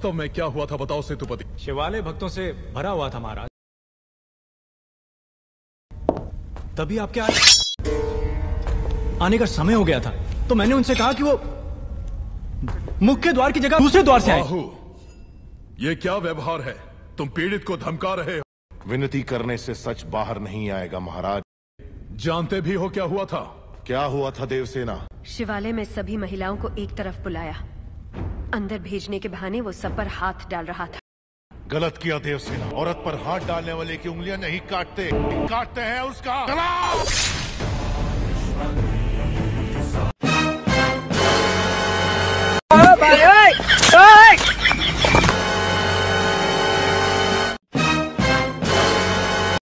वास्तव में क्या हुआ था बताओ सेतुपति। शिवालय भक्तों से भरा हुआ था महाराज। तभी आपके आने का समय हो गया था, तो मैंने उनसे कहा कि वो मुख्य द्वार की जगह दूसरे द्वार से आए। बाहु, ये क्या व्यवहार है? तुम पीड़ित को धमका रहे हो। विनती करने से सच बाहर नहीं आएगा महाराज। जानते भी हो क्या हुआ था? क्या हुआ था देवसेना? शिवालय में सभी महिलाओं को एक तरफ बुलाया, अंदर भेजने के बहाने वो सब पर हाथ डाल रहा था। गलत किया देवसेना। औरत पर हाथ डालने वाले की उंगलियां नहीं काटते, काटते हैं उसका गला।